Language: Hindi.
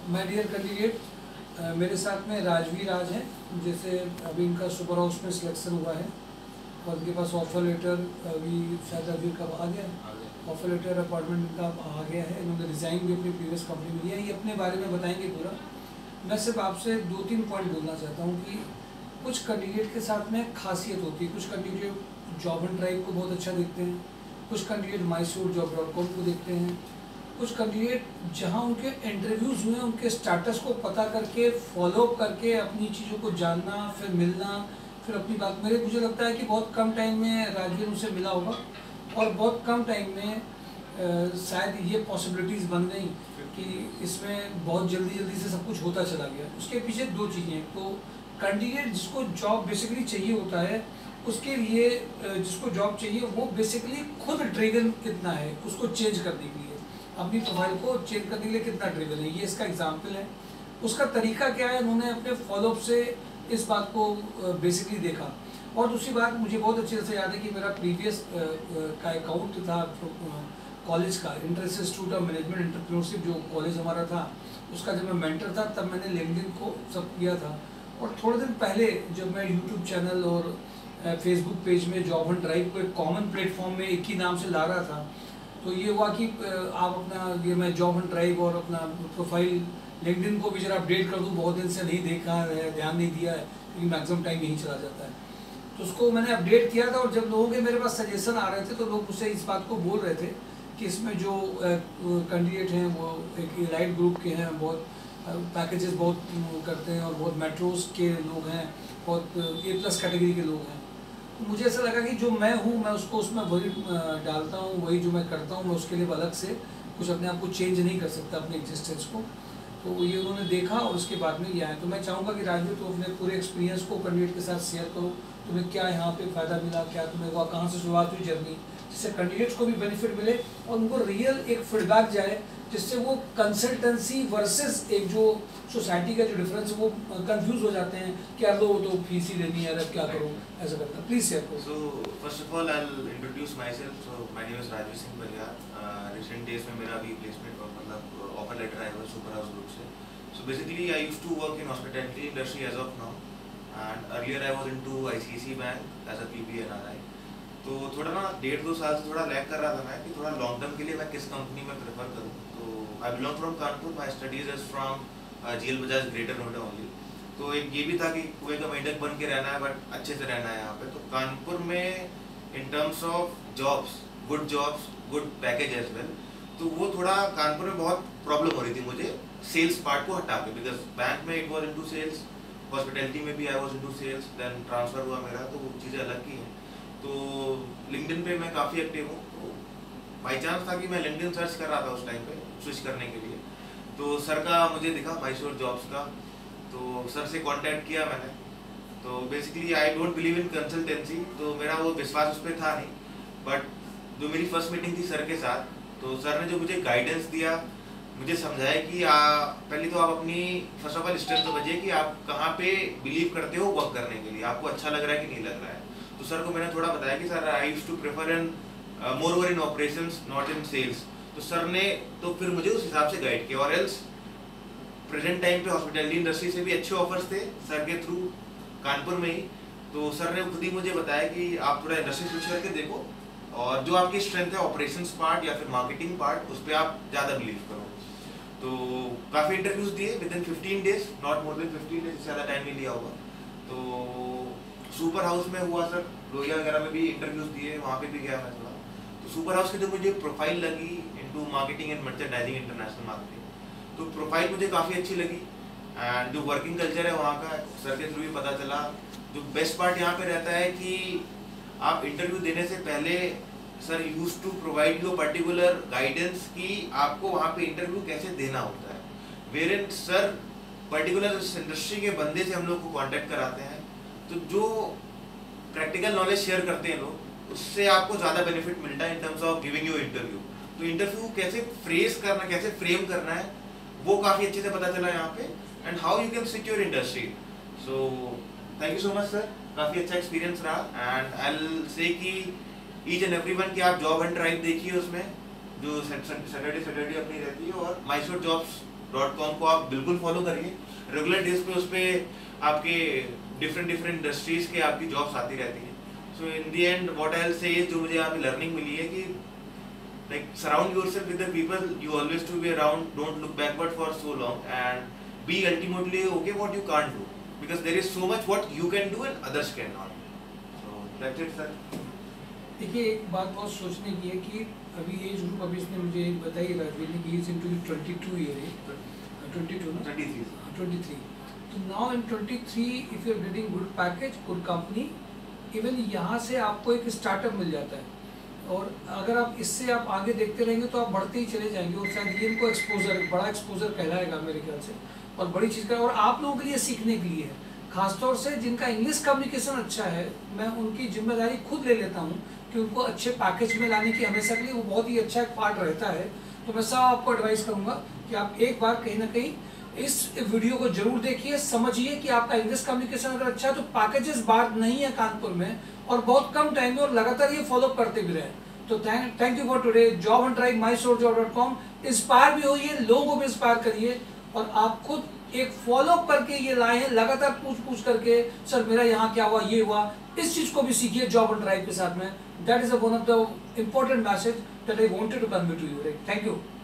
माय डियर कैंडिडेट, मेरे साथ में राजवीर आज हैं। जैसे अभी इनका सुपर हाउस में सिलेक्शन हुआ है और इनके पास ऑफर लेटर अभी शायद अभी कब आ गया ऑफर लेटर अपॉइंटमेंट इनका आ गया है। इन्होंने रिज़ाइन भी अपनी प्रीवियस कंपनी में दिया है। ये अपने बारे में बताएंगे पूरा। मैं सिर्फ आपसे 2-3 पॉइंट बोलना चाहता हूँ कि कुछ कैंडिडेट के साथ में खासियत होती है। कुछ कैंडिडेट जॉब एंड ड्राइव को बहुत अच्छा देखते हैं, कुछ कैंडिडेट mysurjob.com को देखते हैं, कुछ कैंडिडेट जहां उनके इंटरव्यूज़ हुए उनके स्टेटस को पता करके फॉलोअप करके अपनी चीज़ों को जानना, फिर मिलना, फिर अपनी बात। मुझे लगता है कि बहुत कम टाइम में राजवीर उनसे मिला होगा और बहुत कम टाइम में शायद ये पॉसिबिलिटीज़ बन गई कि इसमें बहुत जल्दी से सब कुछ होता चला गया। उसके पीछे 2 चीज़ें। तो कैंडिडेट जिसको जॉब बेसिकली चाहिए होता है, उसके लिए जिसको जॉब चाहिए वो बेसिकली खुद ड्रिवन कितना है उसको चेंज करने के लिए, अपनी प्रोफाइल को चेंज करने के लिए कितना ड्रिवन है, ये इसका एग्जाम्पल है। उसका तरीका क्या है, उन्होंने अपने फॉलोअप से इस बात को बेसिकली देखा। और दूसरी बात मुझे बहुत अच्छे से याद है कि मेरा प्रीवियस का अकाउंट था कॉलेज का, interest institute of management entrepreneurship, जो कॉलेज हमारा था, उसका जब मैं मेंटर था तब मैंने लिंक्डइन को सब किया था। और थोड़े दिन पहले जब मैं यूट्यूब चैनल और फेसबुक पेज में जॉब एंड ड्राइव को एक कॉमन प्लेटफॉर्म में एक ही नाम से ला रहा था, तो ये हुआ कि आप अपना ये मैं जॉब एंड ड्राइव और अपना प्रोफाइल लिंक्डइन को भी जरा अपडेट कर दूं। बहुत दिन से नहीं देखा है, ध्यान नहीं दिया है क्योंकि मैक्सिमम टाइम यहीं चला जाता है। तो उसको मैंने अपडेट किया था और जब लोगों के मेरे पास सजेशन आ रहे थे तो लोग मुझसे इस बात को बोल रहे थे कि इसमें जो कैंडिडेट हैं वो एक एलाइट ग्रुप के हैं, बहुत पैकेजेस बहुत करते हैं और बहुत मेट्रोज के लोग हैं, बहुत A+ कैटेगरी के लोग हैं। मुझे ऐसा लगा कि जो मैं हूँ मैं उसको उसमें वही डालता हूँ, वही जो मैं करता हूँ, मैं उसके लिए अलग से कुछ अपने आप को चेंज नहीं कर सकता अपने एग्जिस्टेंस को। तो ये उन्होंने देखा और उसके बाद में ये आए। तो मैं चाहूँगा कि राजवीर तो अपने पूरे एक्सपीरियंस को कैंडिडेट के साथ शेयर करो। तुम्हें क्या यहाँ पे फ़ायदा मिला, क्या तुम्हें हुआ, कहाँ से शुरुआत हुई जर्नी, जिससे कैंडिडेट्स को भी बेनिफिट मिले और उनको रियल एक फीडबैक जाए, जिससे वो कंसल्टेंसी वर्सेस एक जो सोसाइटी का जो डिफरेंस वो कंफ्यूज हो जाते हैं कि यार वो तो फीस ही देनी है, अब क्या करूँ, ऐसा करता है। प्लीज शेयर करो। So first of all I will introduce myself. So my name is Rajveer Singh Baliyar. Recent days में मेरा अभी प्लेसमेंट मतलब ऑफर लेटर आया हुआ है सुपर हाउस ग्रुप से। So basically I used to work in hospitality industry as of now and earlier I was into ICICI bank as a PPNRI। तो थोड़ा ना 1.5-2 साल से थोड़ा लैग कर रहा था मैं कि थोड़ा लॉन्ग टर्म के लिए मैं किस कंपनी में प्रेफर करूँ। तो I belong from Kanpur, my studies is from GL Bajaj greater Noida only. तो एक ये भी था कि कुएं का मेंढक बन के रहना है बट अच्छे से रहना है यहाँ पे। तो कानपुर में in terms of jobs, good package as well, तो वो थोड़ा कानपुर में बहुत प्रॉब्लम हो रही थी मुझे सेल्स पार्ट को हटा के, बिकॉज बैंक में it was into sales, hospitality में भी I was into sales, then transfer हुआ मेरा, तो वो चीज़ें अलग की हैं। तो लिंक्डइन पे मैं काफ़ी एक्टिव हूँ। तो बाई चांस था कि मैं लिंक्डइन सर्च कर रहा था उस टाइम पे स्विच करने के लिए, तो सर का मुझे दिखा mysurjobs का, तो सर से कांटेक्ट किया मैंने। तो basically I don't believe in consultancy, तो मेरा वो विश्वास उस पर था नहीं। बट जो मेरी फर्स्ट मीटिंग थी सर के साथ, तो सर ने जो मुझे गाइडेंस दिया, मुझे समझाया कि पहले तो आप अपनी फर्स्ट ऑफ ऑल स्ट्रेंथ समझिए कि आप कहाँ पे बिलीव करते हो वर्क करने के लिए, आपको अच्छा लग रहा है कि नहीं लग रहा है। तो सर को मैंने थोड़ा बताया कि sir I used to prefer in more over in operations not in sales. तो सर ने तो फिर मुझे उस हिसाब से गाइड किया। और एल्स प्रेजेंट टाइम पे हॉस्पिटैलिटी इंडस्ट्री से भी अच्छे ऑफर्स थे सर के थ्रू कानपुर में ही। तो सर ने खुद ही मुझे बताया कि आप थोड़ा इंडस्ट्री स्विच करके देखो और जो आपकी स्ट्रेंथ है ऑपरेशंस पार्ट या फिर मार्केटिंग पार्ट, उस पर आप ज़्यादा बिलीव करो। तो काफ़ी इंटरव्यूज दिए with 15 days, not more than 15 days, ज़्यादा टाइम नहीं लिया होगा। तो सुपर हाउस में हुआ सर, लोहिया वगैरह में भी इंटरव्यूज दिए, वहाँ पे भी गया मैं थोड़ा। तो सुपर हाउस की जो मुझे प्रोफाइल लगी into marketing and merchandising, international marketing, तो प्रोफाइल मुझे काफ़ी अच्छी लगी। एंड जो वर्किंग कल्चर है वहाँ का सर के थ्रू भी पता चला। जो बेस्ट पार्ट यहाँ पे रहता है कि आप इंटरव्यू देने से पहले sir use to provide you particular guidance कि आपको वहाँ पे इंटरव्यू कैसे देना होता है। Wherein sir particular industry के बंदे से हम लोग को कॉन्टेक्ट कराते हैं, तो जो प्रैक्टिकल नॉलेज शेयर करते हैं लोग, उससे आपको ज़्यादा बेनिफिट मिलता है in terms of giving you interview. तो इंटरव्यू कैसे फ्रेज करना, कैसे फ्रेम करना है, वो काफ़ी अच्छे से पता चला यहाँ पे, and how you can secure industry. So thank you so much sir, काफ़ी अच्छा एक्सपीरियंस रहा। एंड आई विल से कि ईच एंड एवरीवन की आप जॉब एंड ड्राइव देखिए, उसमें जो सैटरडे अपनी रहती है, और mysurjobs .com को आप बिल्कुल फॉलो करिए। रेगुलर डेज पे उस पर आपके डिफरेंट इंडस्ट्रीज के आपकी जॉब्स आती रहती है। So in the end what I will say is, जो मुझे यहाँ पे लर्निंग मिली है कि like surround yourself with the people you always to be around, don't look backward for so long and be ultimately okay what you can't do, because there is so much what you can do and others cannot. So that's it sir. देखिए एक बात बहुत सोचने की है कि अभी एज ग्रुप अभी इसने मुझे बताई राजवीर ने कि इज इनटू 22 ईयर है, 22 ना 23। तो now in 23 if you are getting good package, good company, even यहाँ से आपको एक स्टार्टअप मिल जाता है, और अगर आप इससे आप आगे देखते रहेंगे तो आप बढ़ते ही चले जाएंगे, और शायद ये इनको एक्सपोजर, बड़ा एक्सपोजर कहलाएगा मेरे ख्याल से, और बड़ी चीज़ का, और आप लोगों के लिए सीखने के लिए है, खासतौर से जिनका इंग्लिश कम्युनिकेशन अच्छा है, मैं उनकी जिम्मेदारी खुद ले लेता हूँ कि उनको अच्छे पैकेज में लाने की हमेशा के लिए वो बहुत ही अच्छा एक पार्ट रहता है। तो मैं सब आपको एडवाइस करूँगा कि आप एक बार कहीं ना कहीं इस वीडियो को जरूर देखिए, समझिए कि आपका इंग्लिश कम्युनिकेशन अगर अच्छा है तो पैकेजेस बाहर नहीं है कानपुर में, और बहुत कम टाइम में, और लगातार ये फॉलो करते भी रहे। तो thank you for today. Job and tribe mysourcejob.com, inspire भी होइए, लोगों को भी इंस्पायर करिए, और आप खुद एक फॉलो करके ये लाए हैं, लगातार पूछ करके सर मेरा यहाँ क्या हुआ, ये हुआ, इस चीज को भी सीखिए जॉब एंड ट्राइब के साथ में। That is one of the important message that I wanted to convey to you. Thank you.